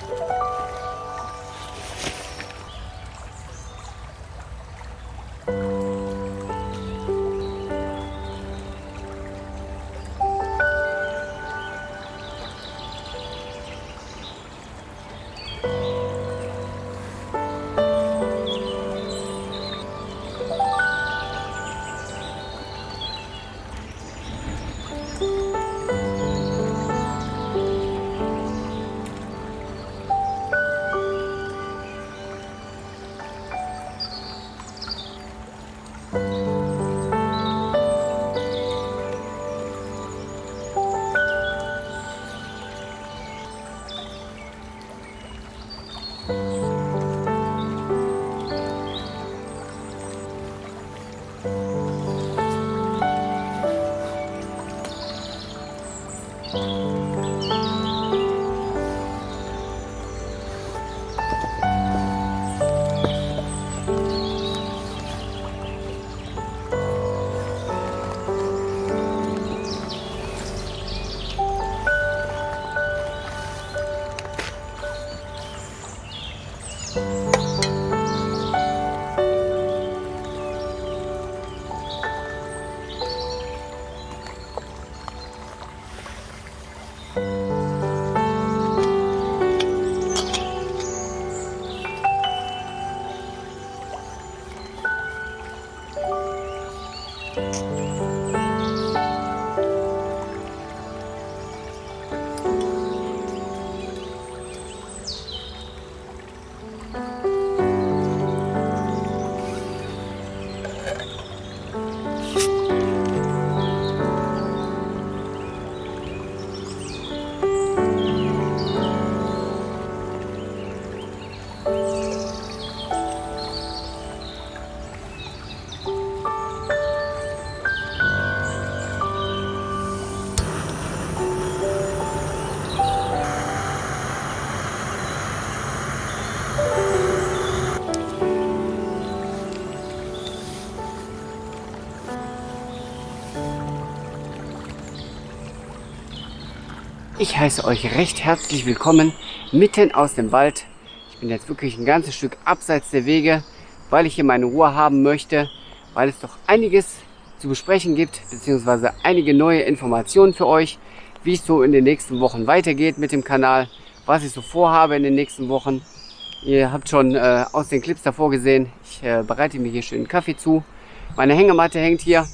Ich heiße euch recht herzlich willkommen mitten aus dem Wald. Ich bin jetzt wirklich ein ganzes Stück abseits der Wege, weil ich hier meine Ruhe haben möchte, weil es doch einiges zu besprechen gibt, beziehungsweise einige neue Informationen für euch, wie es so in den nächsten Wochen weitergeht mit dem Kanal, was ich so vorhabe in den nächsten Wochen. Ihr habt schon aus den Clips davor gesehen, ich bereite mir hier schön einen Kaffee zu. Meine Hängematte hängt hier,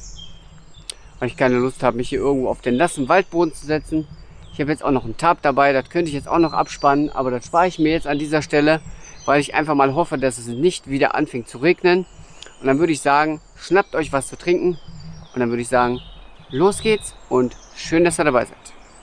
weil ich keine Lust habe, mich hier irgendwo auf den nassen Waldboden zu setzen. Ich habe jetzt auch noch einen Tarp dabei, das könnte ich jetzt auch noch abspannen, aber das spare ich mir jetzt an dieser Stelle, weil ich einfach mal hoffe, dass es nicht wieder anfängt zu regnen. Und dann würde ich sagen, schnappt euch was zu trinken und dann würde ich sagen, los geht's und schön, dass ihr dabei seid.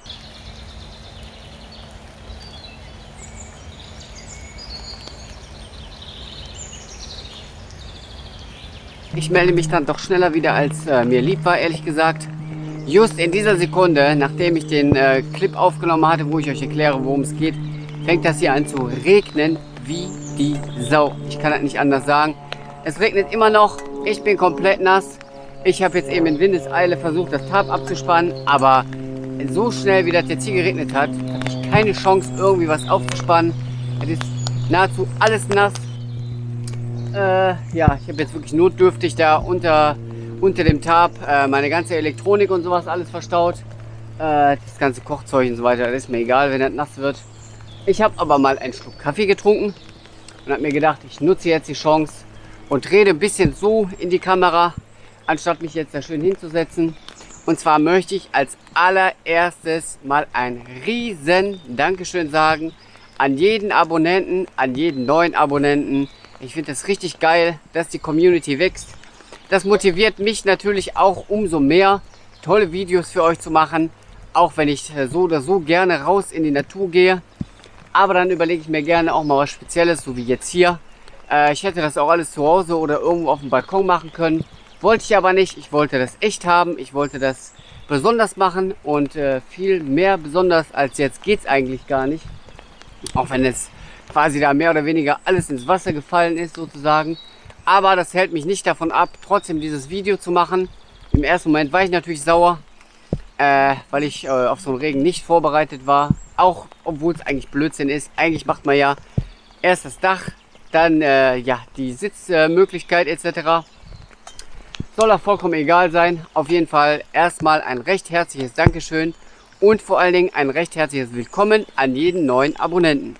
Ich melde mich dann doch schneller wieder, als mir lieb war, ehrlich gesagt. Just in dieser Sekunde, nachdem ich den Clip aufgenommen hatte, wo ich euch erkläre, worum es geht, fängt das hier an zu regnen wie die Sau. Ich kann das nicht anders sagen. Es regnet immer noch, ich bin komplett nass. Ich habe jetzt eben in Windeseile versucht, das Tarp abzuspannen, aber so schnell, wie das jetzt hier geregnet hat, hatte ich keine Chance, irgendwie was aufzuspannen. Es ist nahezu alles nass. Ja, ich habe jetzt wirklich notdürftig da unter dem Tarp meine ganze Elektronik und sowas alles verstaut. Das ganze Kochzeug und so weiter, das ist mir egal, wenn das nass wird. Ich habe aber mal einen Schluck Kaffee getrunken und habe mir gedacht, ich nutze jetzt die Chance und rede ein bisschen so in die Kamera, anstatt mich jetzt da schön hinzusetzen. Und zwar möchte ich als allererstes mal ein riesen Dankeschön sagen an jeden Abonnenten, an jeden neuen Abonnenten. Ich finde das richtig geil, dass die Community wächst. Das motiviert mich natürlich auch umso mehr, tolle Videos für euch zu machen, auch wenn ich so oder so gerne raus in die Natur gehe. Aber dann überlege ich mir gerne auch mal was Spezielles, so wie jetzt hier. Ich hätte das auch alles zu Hause oder irgendwo auf dem Balkon machen können. Wollte ich aber nicht. Ich wollte das echt haben. Ich wollte das besonders machen und viel mehr besonders als jetzt geht es eigentlich gar nicht. Auch wenn es quasi da mehr oder weniger alles ins Wasser gefallen ist sozusagen. Aber das hält mich nicht davon ab, trotzdem dieses Video zu machen. Im ersten Moment war ich natürlich sauer, weil ich auf so einen Regen nicht vorbereitet war. auch obwohl es eigentlich Blödsinn ist. Eigentlich macht man ja erst das Dach, dann ja, die Sitzmöglichkeit etc. Soll auch vollkommen egal sein. Auf jeden Fall erstmal ein recht herzliches Dankeschön und vor allen Dingen ein recht herzliches Willkommen an jeden neuen Abonnenten.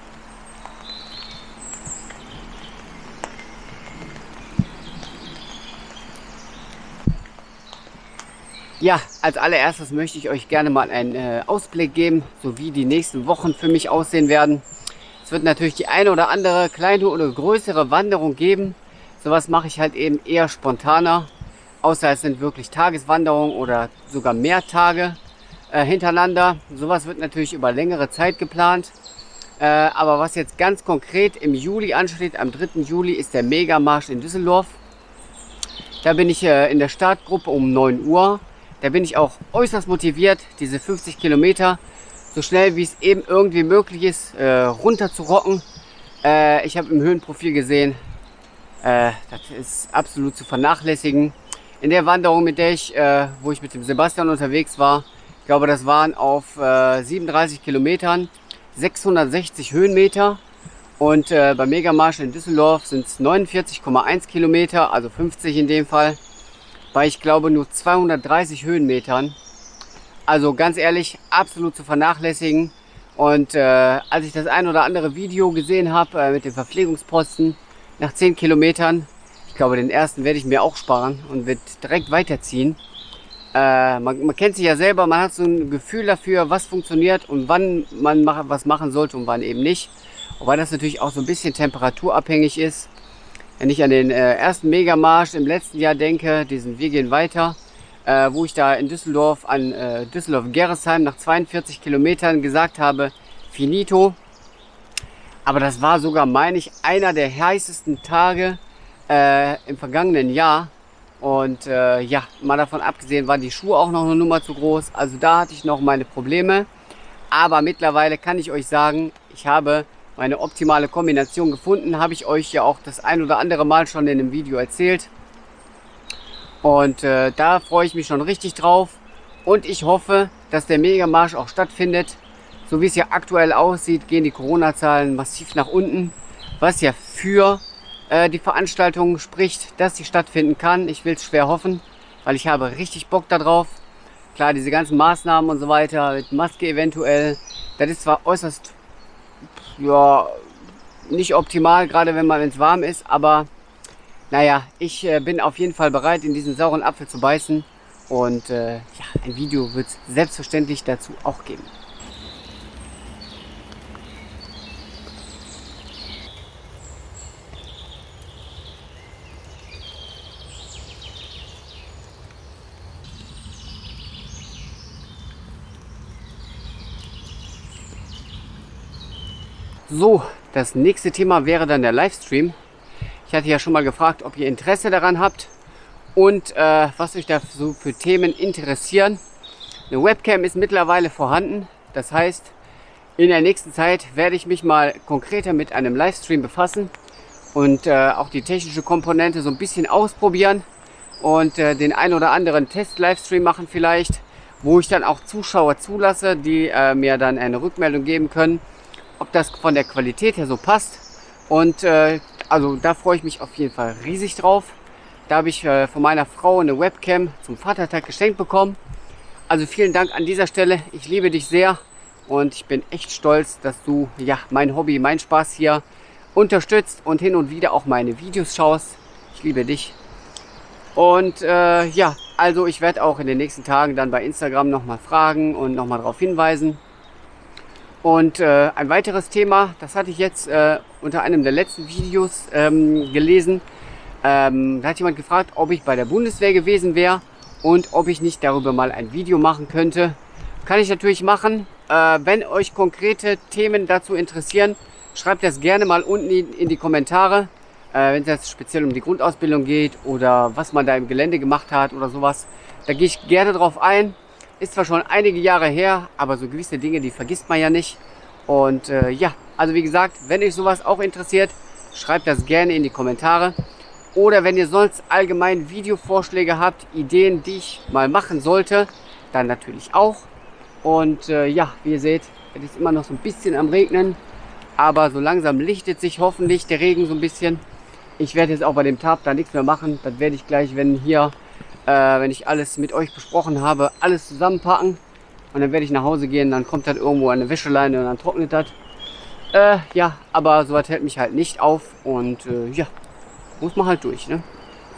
Ja, als allererstes möchte ich euch gerne mal einen Ausblick geben, so wie die nächsten Wochen für mich aussehen werden. Es wird natürlich die eine oder andere kleine oder größere Wanderung geben. Sowas mache ich halt eben eher spontaner, außer es sind wirklich Tageswanderungen oder sogar mehr Tage hintereinander. Sowas wird natürlich über längere Zeit geplant. Aber was jetzt ganz konkret im Juli ansteht, am 3. Juli ist der Megamarsch in Düsseldorf. Da bin ich in der Startgruppe um 9 Uhr. Da bin ich auch äußerst motiviert, diese 50 Kilometer so schnell wie es eben irgendwie möglich ist, runter zu rocken. Ich habe im Höhenprofil gesehen, das ist absolut zu vernachlässigen. In der Wanderung, mit der wo ich mit dem Sebastian unterwegs war, ich glaube, das waren auf 37 Kilometern 660 Höhenmeter. Und beim Megamarsch in Düsseldorf sind es 49,1 Kilometer, also 50 in dem Fall, bei ich glaube nur 230 Höhenmetern. Also ganz ehrlich, absolut zu vernachlässigen. Und als ich das ein oder andere Video gesehen habe mit den Verpflegungsposten nach 10 Kilometern, ich glaube, den ersten werde ich mir auch sparen und wird direkt weiterziehen. Man kennt sich ja selber, man hat so ein Gefühl dafür, was funktioniert und wann man was machen sollte und wann eben nicht. Wobei das natürlich auch so ein bisschen temperaturabhängig ist. Wenn ich an den ersten Megamarsch im letzten Jahr denke, diesen Wir gehen weiter, wo ich da in Düsseldorf an Düsseldorf-Gerresheim nach 42 Kilometern gesagt habe, finito. Aber das war sogar, meine ich, einer der heißesten Tage im vergangenen Jahr. Und ja, mal davon abgesehen waren die Schuhe auch noch eine Nummer zu groß. Also da hatte ich noch meine Probleme. Aber mittlerweile kann ich euch sagen, ich habe meine optimale Kombination gefunden. Habe ich euch ja auch das ein oder andere Mal schon in einem Video erzählt. Und da freue ich mich schon richtig drauf. Und ich hoffe, dass der Megamarsch auch stattfindet. So wie es ja aktuell aussieht, gehen die Corona-Zahlen massiv nach unten. Was ja für die Veranstaltung spricht, dass sie stattfinden kann. Ich will es schwer hoffen, weil ich habe richtig Bock darauf. Klar, diese ganzen Maßnahmen und so weiter, mit Maske eventuell, das ist zwar äußerst, ja, nicht optimal, gerade wenn es warm ist, aber naja, ich bin auf jeden Fall bereit, in diesen sauren Apfel zu beißen. Und ja, ein Video wird es selbstverständlich dazu auch geben. So, das nächste Thema wäre dann der Livestream. Ich hatte ja schon mal gefragt, ob ihr Interesse daran habt und was euch da so für Themen interessieren. Eine Webcam ist mittlerweile vorhanden. Das heißt, in der nächsten Zeit werde ich mich mal konkreter mit einem Livestream befassen und auch die technische Komponente so ein bisschen ausprobieren und den ein oder anderen Test-Livestream machen vielleicht, wo ich dann auch Zuschauer zulasse, die mir dann eine Rückmeldung geben können, ob das von der Qualität her so passt. Und also da freue ich mich auf jeden Fall riesig drauf. Da habe ich von meiner Frau eine Webcam zum Vatertag geschenkt bekommen. Also vielen Dank an dieser Stelle. Ich liebe dich sehr und ich bin echt stolz, dass du ja mein Hobby, mein Spaß hier unterstützt und hin und wieder auch meine Videos schaust. Ich liebe dich. Und ja, also ich werde auch in den nächsten Tagen dann bei Instagram nochmal fragen und nochmal darauf hinweisen. Und ein weiteres Thema, das hatte ich jetzt unter einem der letzten Videos gelesen. Da hat jemand gefragt, ob ich bei der Bundeswehr gewesen wäre und ob ich nicht darüber mal ein Video machen könnte. Kann ich natürlich machen. Wenn euch konkrete Themen dazu interessieren, schreibt das gerne mal unten in die Kommentare. Wenn es jetzt speziell um die Grundausbildung geht oder was man da im Gelände gemacht hat oder sowas. Da gehe ich gerne drauf ein. Ist zwar schon einige Jahre her, aber so gewisse Dinge, die vergisst man ja nicht. Und ja, also wie gesagt, wenn euch sowas auch interessiert, schreibt das gerne in die Kommentare. Oder wenn ihr sonst allgemein Videovorschläge habt, Ideen, die ich mal machen sollte, dann natürlich auch. Und ja, wie ihr seht, Es ist immer noch so ein bisschen am Regnen, aber so langsam lichtet sich hoffentlich der Regen so ein bisschen. Ich werde jetzt auch bei dem Tarp da nichts mehr machen. Das werde ich gleich, wenn ich alles mit euch besprochen habe, alles zusammenpacken. Und dann werde ich nach Hause gehen, dann kommt das irgendwo an eine Wäscheleine und dann trocknet das. Ja, aber sowas hält mich halt nicht auf und ja, muss man halt durch, ne?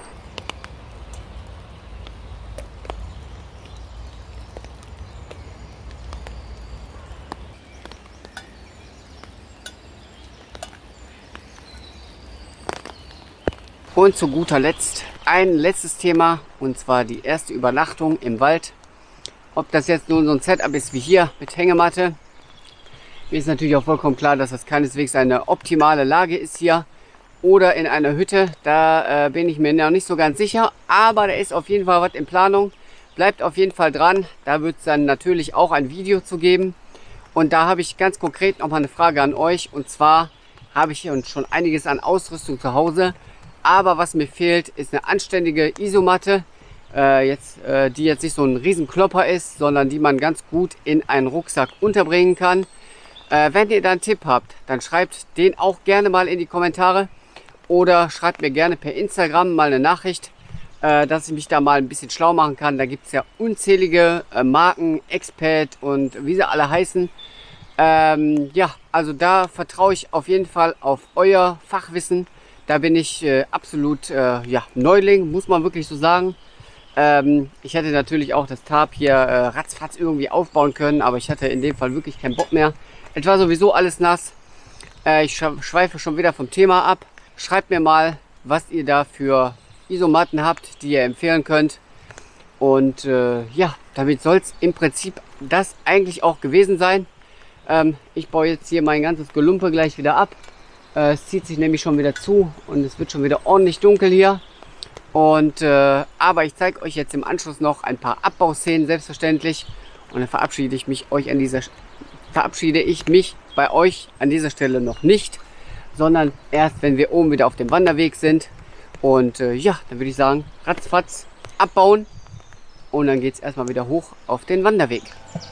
Und zu guter Letzt ein letztes Thema, und zwar die erste Übernachtung im Wald. Ob das jetzt nun so ein Setup ist wie hier mit Hängematte. Mir ist natürlich auch vollkommen klar, dass das keineswegs eine optimale Lage ist hier. Oder in einer Hütte, da bin ich mir noch nicht so ganz sicher. Aber da ist auf jeden Fall was in Planung. Bleibt auf jeden Fall dran. Da wird es dann natürlich auch ein Video zu geben. Und da habe ich ganz konkret noch mal eine Frage an euch. Und zwar habe ich schon einiges an Ausrüstung zu Hause. Aber was mir fehlt, ist eine anständige Isomatte, die jetzt nicht so ein Riesenklopper ist, sondern die man ganz gut in einen Rucksack unterbringen kann. Wenn ihr da einen Tipp habt, dann schreibt den auch gerne mal in die Kommentare oder schreibt mir gerne per Instagram mal eine Nachricht, dass ich mich da mal ein bisschen schlau machen kann. Da gibt es ja unzählige Marken, Expat und wie sie alle heißen. Ja, also da vertraue ich auf jeden Fall auf euer Fachwissen. Da bin ich absolut ja, Neuling, muss man wirklich so sagen. Ich hätte natürlich auch das Tarp hier ratzfatz irgendwie aufbauen können, aber ich hatte in dem Fall wirklich keinen Bock mehr. Es war sowieso alles nass. Ich schweife schon wieder vom Thema ab. Schreibt mir mal, was ihr da für Isomatten habt, die ihr empfehlen könnt. Und ja, damit soll es im Prinzip das eigentlich auch gewesen sein. Ich baue jetzt hier mein ganzes Gelumpe gleich wieder ab. Es zieht sich nämlich schon wieder zu und es wird schon wieder ordentlich dunkel hier. Und aber ich zeige euch jetzt im Anschluss noch ein paar Abbauszenen, selbstverständlich. Und dann verabschiede ich mich bei euch an dieser Stelle noch nicht, sondern erst, wenn wir oben wieder auf dem Wanderweg sind. Und ja, dann würde ich sagen, ratzfatz abbauen und dann geht es erstmal wieder hoch auf den Wanderweg.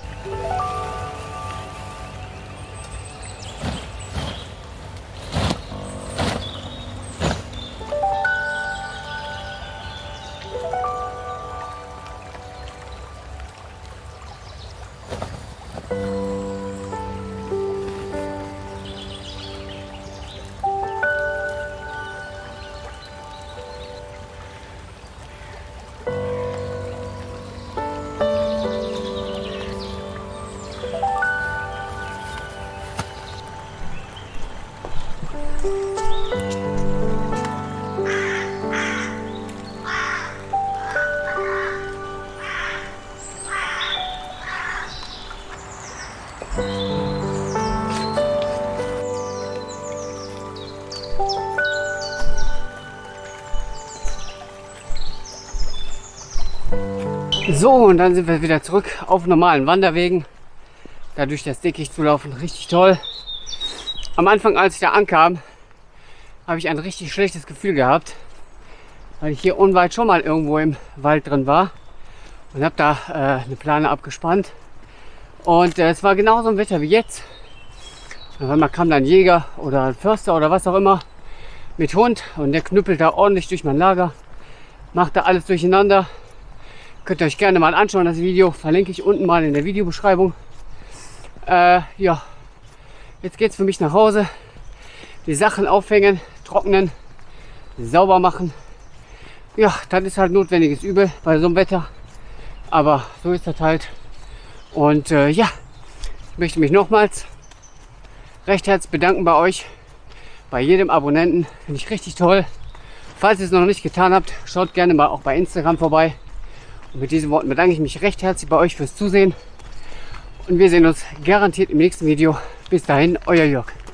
So, und dann sind wir wieder zurück auf normalen Wanderwegen. Dadurch das Dickicht zu laufen, richtig toll. Am Anfang, als ich da ankam, habe ich ein richtig schlechtes Gefühl gehabt, weil ich hier unweit schon mal irgendwo im Wald drin war und habe da eine Plane abgespannt. Und es war genauso ein Wetter wie jetzt. Und einmal kam dann ein Jäger oder ein Förster oder was auch immer mit Hund und der knüppelt da ordentlich durch mein Lager, macht da alles durcheinander. Könnt ihr euch gerne mal anschauen, das Video verlinke ich unten mal in der Videobeschreibung. Ja, jetzt geht es für mich nach Hause. Die Sachen aufhängen, trocknen, sauber machen. Ja, das ist halt notwendiges Übel bei so einem Wetter. Aber so ist das halt. Und ja, ich möchte mich nochmals recht herzlich bedanken bei euch, bei jedem Abonnenten. Finde ich richtig toll. Falls ihr es noch nicht getan habt, schaut gerne mal auch bei Instagram vorbei. Und mit diesen Worten bedanke ich mich recht herzlich bei euch fürs Zusehen. Und wir sehen uns garantiert im nächsten Video. Bis dahin, euer Jörg.